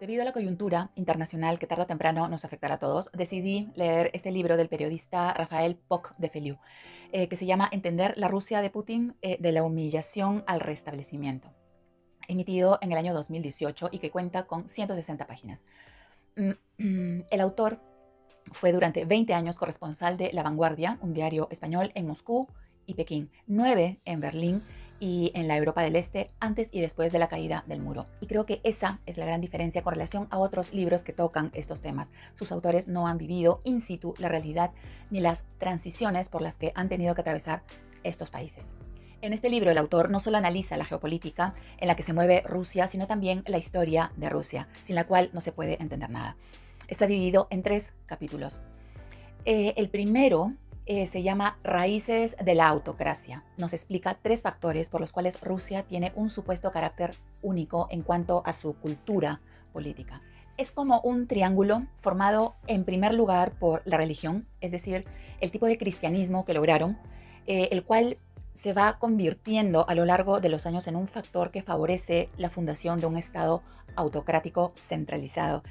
Debido a la coyuntura internacional que tarde o temprano nos afectará a todos, decidí leer este libro del periodista Rafael Poch de Feliu, que se llama Entender la Rusia de Putin, de la humillación al restablecimiento, emitido en el año 2018 y que cuenta con 160 páginas. El autor fue durante 20 años corresponsal de La Vanguardia, un diario español, en Moscú y Pekín, 9 en Berlín y en la Europa del Este antes y después de la caída del muro. Y creo que esa es la gran diferencia con relación a otros libros que tocan estos temas. Sus autores no han vivido in situ la realidad ni las transiciones por las que han tenido que atravesar estos países. En este libro el autor no solo analiza la geopolítica en la que se mueve Rusia, sino también la historia de Rusia, sin la cual no se puede entender nada. Está dividido en 3 capítulos. El primero se llama Raíces de la autocracia. Nos explica 3 factores por los cuales Rusia tiene un supuesto carácter único en cuanto a su cultura política. Es como un triángulo formado en primer lugar por la religión, es decir, el tipo de cristianismo que lograron, el cual se va convirtiendo a lo largo de los años en un factor que favorece la fundación de un Estado autocrático centralizado,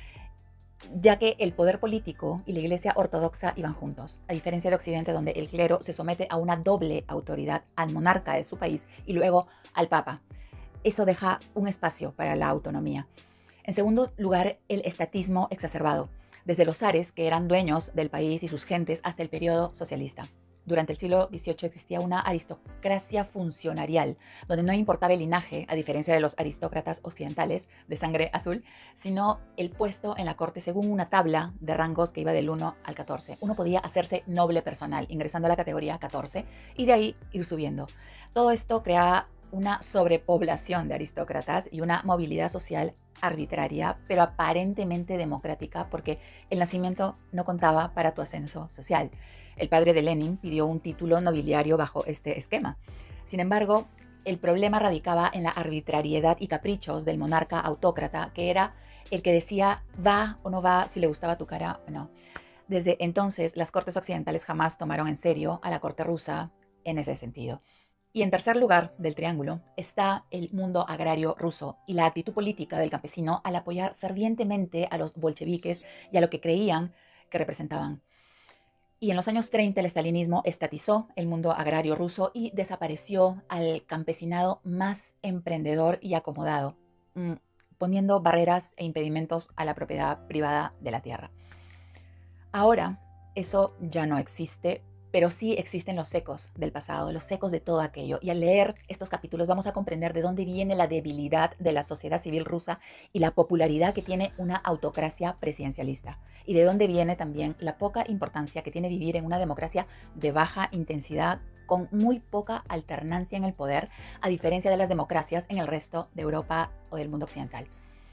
ya que el poder político y la Iglesia ortodoxa iban juntos, a diferencia de Occidente, donde el clero se somete a una doble autoridad, al monarca de su país y luego al papa. Eso deja un espacio para la autonomía. En segundo lugar, el estatismo exacerbado, desde los zares, que eran dueños del país y sus gentes, hasta el periodo socialista. Durante el siglo XVIII existía una aristocracia funcionarial, donde no importaba el linaje, a diferencia de los aristócratas occidentales de sangre azul, sino el puesto en la corte según una tabla de rangos que iba del 1 al 14. Uno podía hacerse noble personal, ingresando a la categoría 14, y de ahí ir subiendo. Todo esto creaba una sobrepoblación de aristócratas y una movilidad social arbitraria, pero aparentemente democrática, porque el nacimiento no contaba para tu ascenso social. El padre de Lenin pidió un título nobiliario bajo este esquema. Sin embargo, el problema radicaba en la arbitrariedad y caprichos del monarca autócrata, que era el que decía va o no va, si le gustaba tu cara o no. Desde entonces, las cortes occidentales jamás tomaron en serio a la corte rusa en ese sentido. Y en tercer lugar del triángulo está el mundo agrario ruso y la actitud política del campesino al apoyar fervientemente a los bolcheviques y a lo que creían que representaban. Y en los años 30 el estalinismo estatizó el mundo agrario ruso y desapareció al campesinado más emprendedor y acomodado, poniendo barreras e impedimentos a la propiedad privada de la tierra. Ahora eso ya no existe, pero sí existen los ecos del pasado, los ecos de todo aquello. Y al leer estos capítulos vamos a comprender de dónde viene la debilidad de la sociedad civil rusa y la popularidad que tiene una autocracia presidencialista. Y de dónde viene también la poca importancia que tiene vivir en una democracia de baja intensidad con muy poca alternancia en el poder, a diferencia de las democracias en el resto de Europa o del mundo occidental.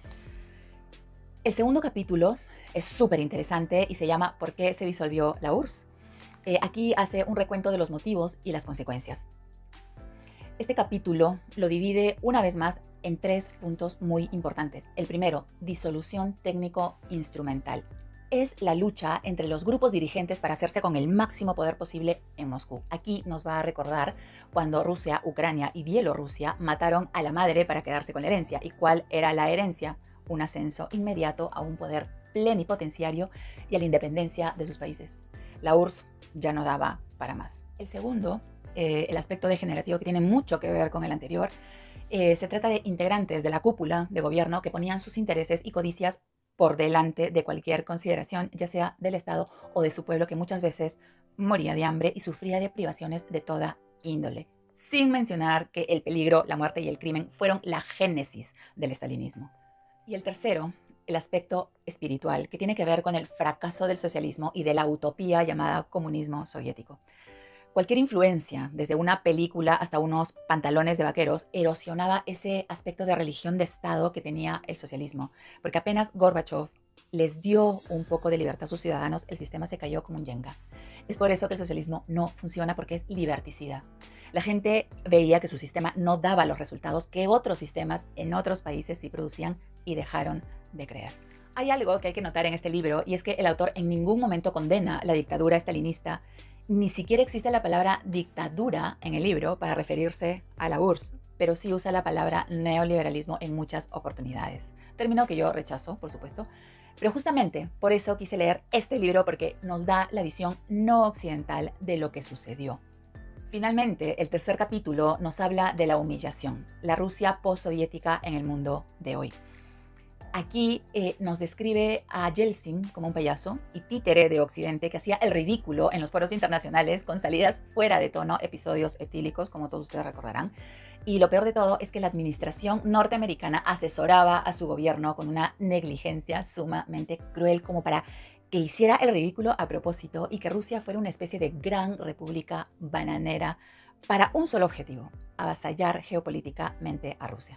El segundo capítulo es súper interesante y se llama ¿Por qué se disolvió la URSS? Aquí hace un recuento de los motivos y las consecuencias. Este capítulo lo divide una vez más en 3 puntos muy importantes. El primero, disolución técnico-instrumental. Es la lucha entre los grupos dirigentes para hacerse con el máximo poder posible en Moscú. Aquí nos va a recordar cuando Rusia, Ucrania y Bielorrusia mataron a la madre para quedarse con la herencia. ¿Y cuál era la herencia? Un ascenso inmediato a un poder plenipotenciario y a la independencia de sus países. La URSS ya no daba para más. El segundo, el aspecto degenerativo que tiene mucho que ver con el anterior, se trata de integrantes de la cúpula de gobierno que ponían sus intereses y codicias por delante de cualquier consideración, ya sea del Estado o de su pueblo, que muchas veces moría de hambre y sufría de privaciones de toda índole. Sin mencionar que el peligro, la muerte y el crimen fueron la génesis del estalinismo. Y el tercero, el aspecto espiritual, que tiene que ver con el fracaso del socialismo y de la utopía llamada comunismo soviético. Cualquier influencia, desde una película hasta unos pantalones de vaqueros, erosionaba ese aspecto de religión de Estado que tenía el socialismo, porque apenas Gorbachev les dio un poco de libertad a sus ciudadanos, el sistema se cayó como un yenga. Es por eso que el socialismo no funciona, porque es liberticida. La gente veía que su sistema no daba los resultados que otros sistemas en otros países sí producían y dejaron de creer. Hay algo que hay que notar en este libro, y es que el autor en ningún momento condena la dictadura estalinista. Ni siquiera existe la palabra dictadura en el libro para referirse a la URSS, pero sí usa la palabra neoliberalismo en muchas oportunidades. Término que yo rechazo, por supuesto. Pero justamente por eso quise leer este libro, porque nos da la visión no occidental de lo que sucedió. Finalmente, el tercer capítulo nos habla de la humillación, la Rusia postsoviética en el mundo de hoy. Aquí nos describe a Yeltsin como un payaso y títere de Occidente que hacía el ridículo en los foros internacionales con salidas fuera de tono, episodios etílicos, como todos ustedes recordarán. Y lo peor de todo es que la administración norteamericana asesoraba a su gobierno con una negligencia sumamente cruel, como para que hiciera el ridículo a propósito y que Rusia fuera una especie de gran república bananera para un solo objetivo: avasallar geopolíticamente a Rusia.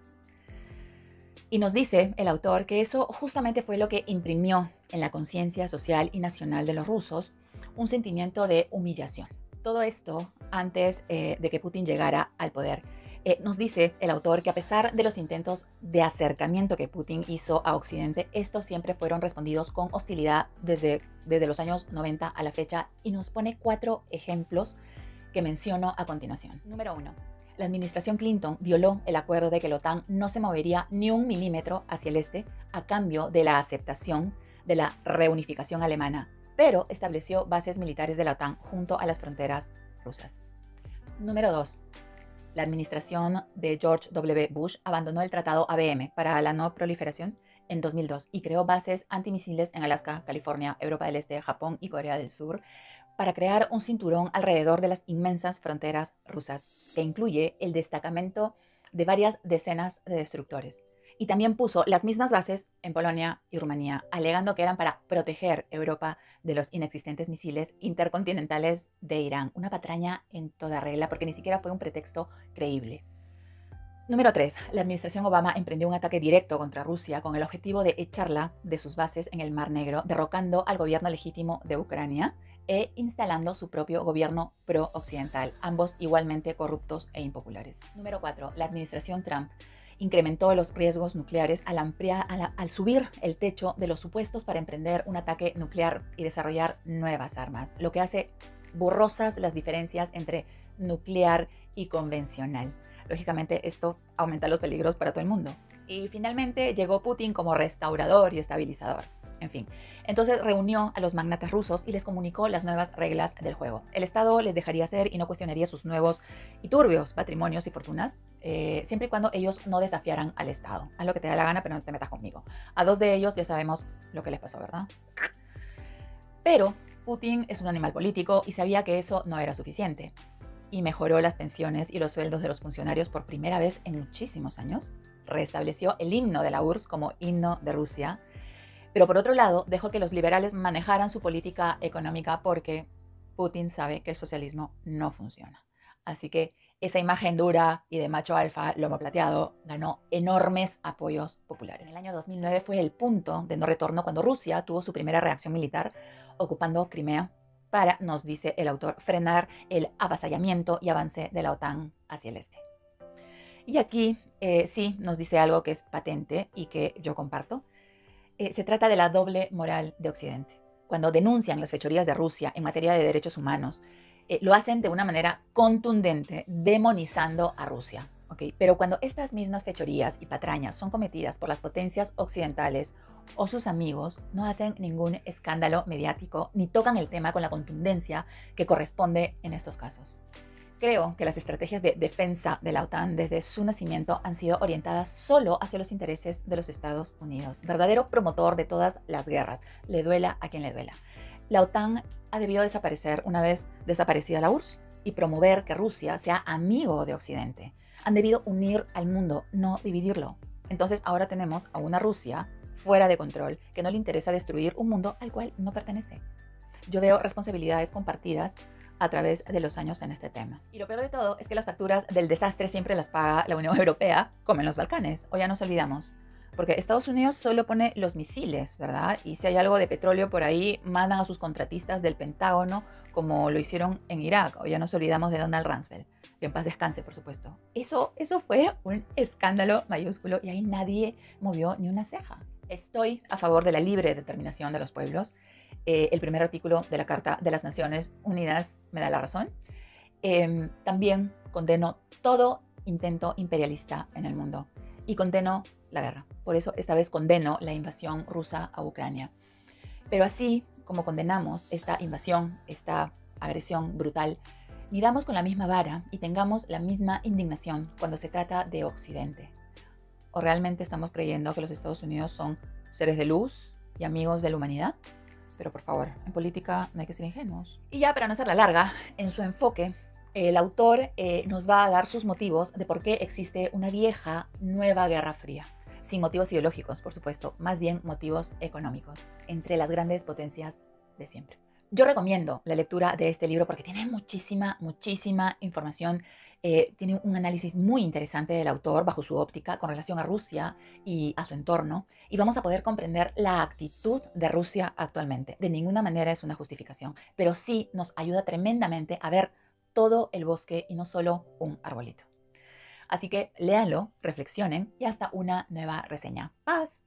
Y nos dice el autor que eso justamente fue lo que imprimió en la conciencia social y nacional de los rusos un sentimiento de humillación. Todo esto antes de que Putin llegara al poder. Nos dice el autor que a pesar de los intentos de acercamiento que Putin hizo a Occidente, estos siempre fueron respondidos con hostilidad desde los años 90 a la fecha, y nos pone 4 ejemplos que menciono a continuación. Número 1. La administración Clinton violó el acuerdo de que la OTAN no se movería ni un milímetro hacia el este a cambio de la aceptación de la reunificación alemana, pero estableció bases militares de la OTAN junto a las fronteras rusas. Número 2. La administración de George W. Bush abandonó el tratado ABM para la no proliferación en 2002 y creó bases antimisiles en Alaska, California, Europa del Este, Japón y Corea del Sur para crear un cinturón alrededor de las inmensas fronteras rusas, que incluye el destacamento de varias decenas de destructores. Y también puso las mismas bases en Polonia y Rumanía, alegando que eran para proteger Europa de los inexistentes misiles intercontinentales de Irán. Una patraña en toda regla, porque ni siquiera fue un pretexto creíble. Número 3. La administración Obama emprendió un ataque directo contra Rusia con el objetivo de echarla de sus bases en el Mar Negro, derrocando al gobierno legítimo de Ucrania e instalando su propio gobierno pro-occidental, ambos igualmente corruptos e impopulares. Número 4. La administración Trump incrementó los riesgos nucleares al subir el techo de los supuestos para emprender un ataque nuclear y desarrollar nuevas armas, lo que hace borrosas las diferencias entre nuclear y convencional. Lógicamente, esto aumenta los peligros para todo el mundo. Y finalmente llegó Putin como restaurador y estabilizador. En fin, entonces reunió a los magnates rusos y les comunicó las nuevas reglas del juego. El Estado les dejaría hacer y no cuestionaría sus nuevos y turbios patrimonios y fortunas, siempre y cuando ellos no desafiaran al Estado. Haz lo que te da la gana, pero no te metas conmigo. A 2 de ellos ya sabemos lo que les pasó, ¿verdad? Pero Putin es un animal político y sabía que eso no era suficiente. Y mejoró las pensiones y los sueldos de los funcionarios por primera vez en muchísimos años. Restableció el himno de la URSS como himno de Rusia. Pero por otro lado, dejó que los liberales manejaran su política económica, porque Putin sabe que el socialismo no funciona. Así que esa imagen dura y de macho alfa, lomo plateado, ganó enormes apoyos populares. En el año 2009 fue el punto de no retorno cuando Rusia tuvo su primera reacción militar ocupando Crimea para, nos dice el autor, frenar el avasallamiento y avance de la OTAN hacia el este. Y aquí sí nos dice algo que es patente y que yo comparto. Se trata de la doble moral de Occidente. Cuando denuncian las fechorías de Rusia en materia de derechos humanos, lo hacen de una manera contundente, demonizando a Rusia. ¿Okay? Pero cuando estas mismas fechorías y patrañas son cometidas por las potencias occidentales o sus amigos, no hacen ningún escándalo mediático ni tocan el tema con la contundencia que corresponde en estos casos. Creo que las estrategias de defensa de la OTAN desde su nacimiento han sido orientadas solo hacia los intereses de los Estados Unidos, verdadero promotor de todas las guerras, le duela a quien le duela. La OTAN ha debido desaparecer una vez desaparecida la URSS y promover que Rusia sea amigo de Occidente. Han debido unir al mundo, no dividirlo. Entonces ahora tenemos a una Rusia fuera de control que no le interesa destruir un mundo al cual no pertenece. Yo veo responsabilidades compartidas a través de los años en este tema. Y lo peor de todo es que las facturas del desastre siempre las paga la Unión Europea, como en los Balcanes, o ya nos olvidamos. Porque Estados Unidos solo pone los misiles, ¿verdad? Y si hay algo de petróleo por ahí, mandan a sus contratistas del Pentágono, como lo hicieron en Irak, o ya nos olvidamos de Donald Rumsfeld, que en paz descanse, por supuesto. Eso fue un escándalo mayúsculo y ahí nadie movió ni una ceja. Estoy a favor de la libre determinación de los pueblos. El primer artículo de la Carta de las Naciones Unidas me da la razón. También condeno todo intento imperialista en el mundo. y condeno la guerra. Por eso esta vez condeno la invasión rusa a Ucrania. Pero así como condenamos esta invasión, esta agresión brutal, midamos con la misma vara y tengamos la misma indignación cuando se trata de Occidente. ¿O realmente estamos creyendo que los Estados Unidos son seres de luz y amigos de la humanidad? Pero por favor, en política no hay que ser ingenuos. Y ya para no hacerla larga, en su enfoque, el autor nos va a dar sus motivos de por qué existe una vieja, nueva Guerra Fría. Sin motivos ideológicos, por supuesto, más bien motivos económicos, entre las grandes potencias de siempre. Yo recomiendo la lectura de este libro porque tiene muchísima información. Tiene un análisis muy interesante del autor bajo su óptica con relación a Rusia y a su entorno, y vamos a poder comprender la actitud de Rusia actualmente. De ninguna manera es una justificación, pero sí nos ayuda tremendamente a ver todo el bosque y no solo un arbolito. Así que léanlo, reflexionen y hasta una nueva reseña. ¡Paz!